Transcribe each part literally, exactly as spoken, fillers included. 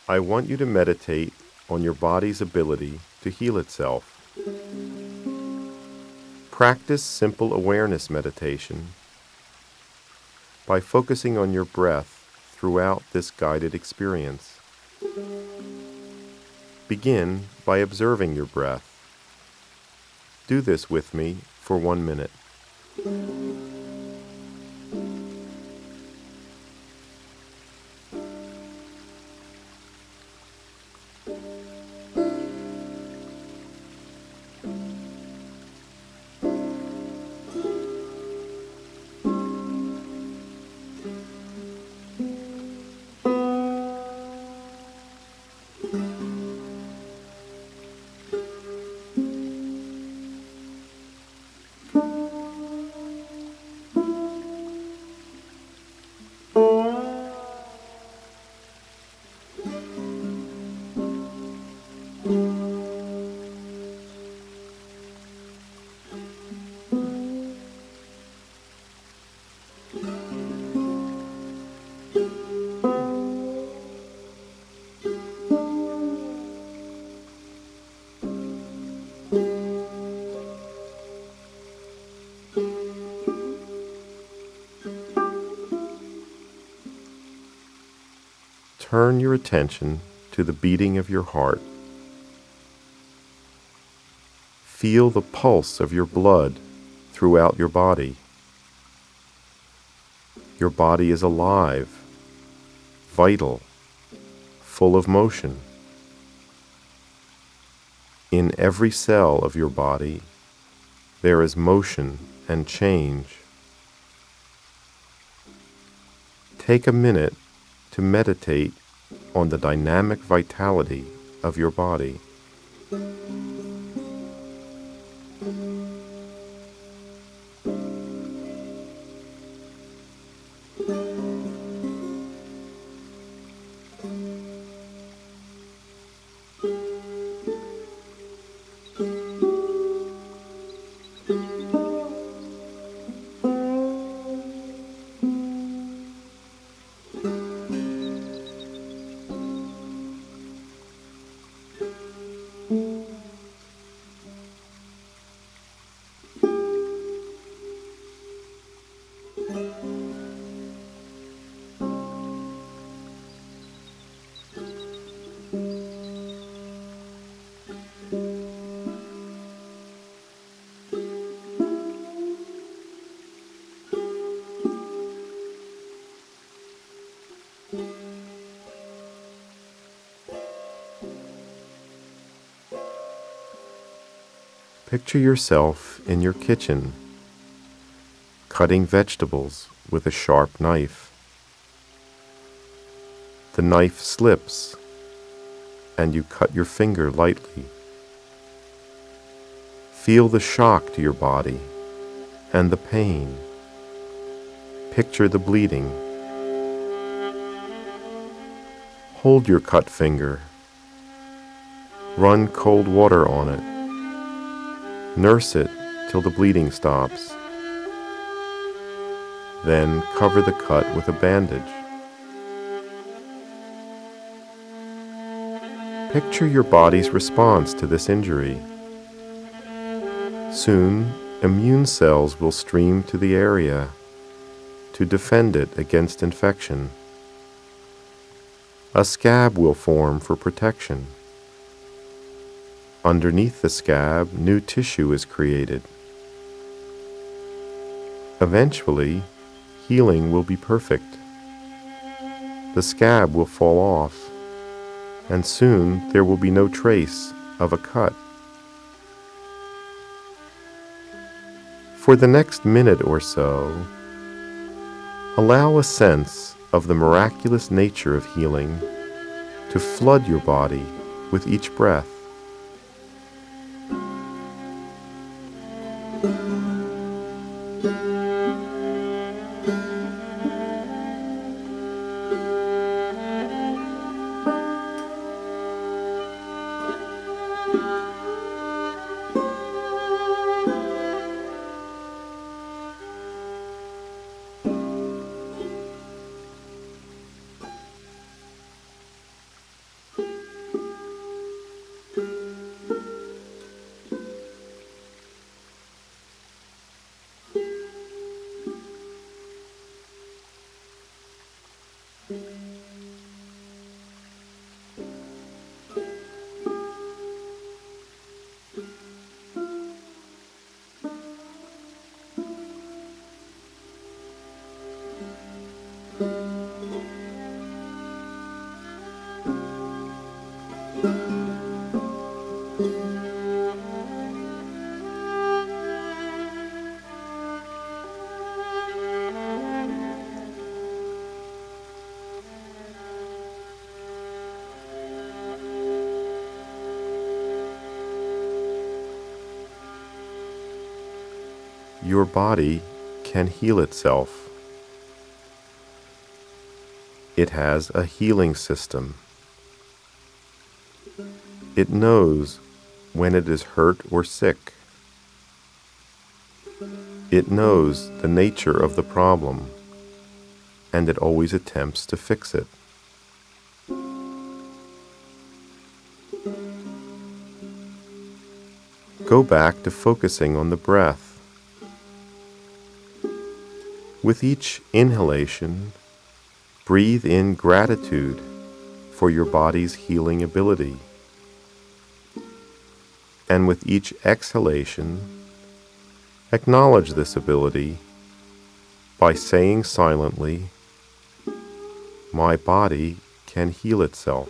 I want you to meditate on your body's ability to heal itself. Practice simple awareness meditation by focusing on your breath throughout this guided experience. Begin by observing your breath. Do this with me for one minute. Turn your attention to the beating of your heart. Feel the pulse of your blood throughout your body. Your body is alive, vital, full of motion. In every cell of your body, there is motion and change. Take a minute to meditate on the dynamic vitality of your body. Picture yourself in your kitchen, cutting vegetables with a sharp knife. The knife slips, and you cut your finger lightly. Feel the shock to your body and the pain. Picture the bleeding. Hold your cut finger. Run cold water on it. Nurse it till the bleeding stops. Then cover the cut with a bandage. Picture your body's response to this injury. Soon, immune cells will stream to the area to defend it against infection. A scab will form for protection. Underneath the scab, new tissue is created. Eventually, healing will be perfect. The scab will fall off, and soon there will be no trace of a cut. For the next minute or so, allow a sense of the miraculous nature of healing to flood your body with each breath. Your body can heal itself. It has a healing system. It knows when it is hurt or sick. It knows the nature of the problem, and it always attempts to fix it. Go back to focusing on the breath. With each inhalation, breathe in gratitude for your body's healing ability. And with each exhalation, acknowledge this ability by saying silently, "My body can heal itself."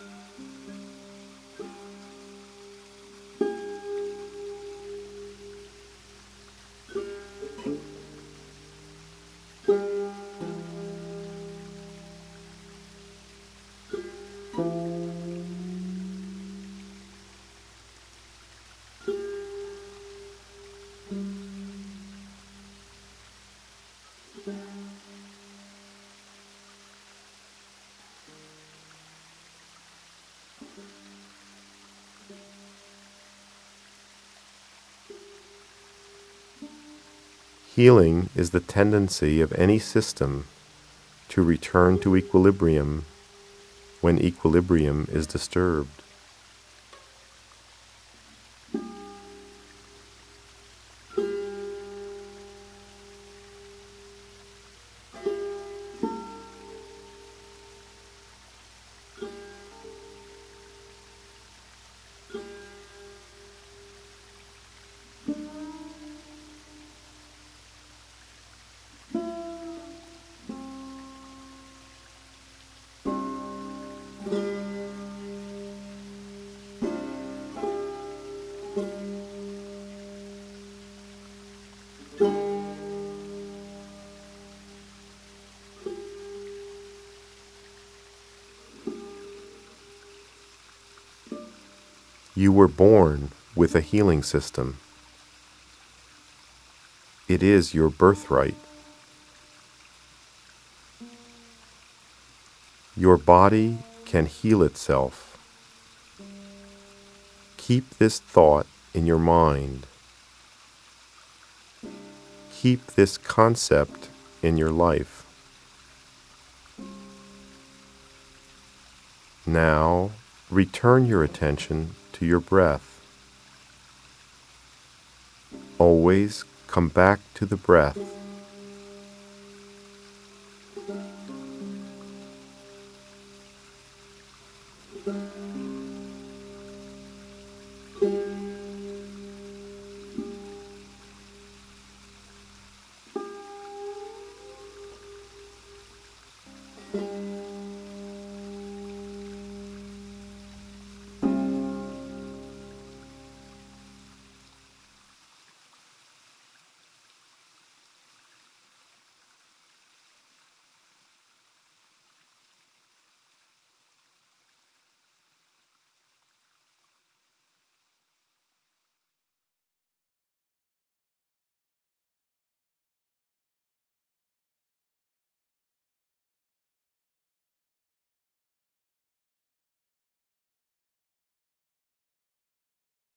Healing is the tendency of any system to return to equilibrium when equilibrium is disturbed. You were born with a healing system. It is your birthright. Your body can heal itself. Keep this thought in your mind. Keep this concept in your life. Now, return your attention to your breath. Always come back to the breath.